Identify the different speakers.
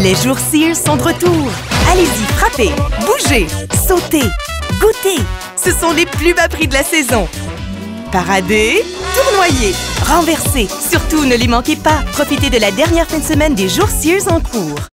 Speaker 1: Les jours Sears sont de retour. Allez-y, frappez, bougez, sautez, goûtez. Ce sont les plus bas prix de la saison. Paradez, tournoyez, renversez. Surtout, ne les manquez pas. Profitez de la dernière fin de semaine des jours Sears en cours.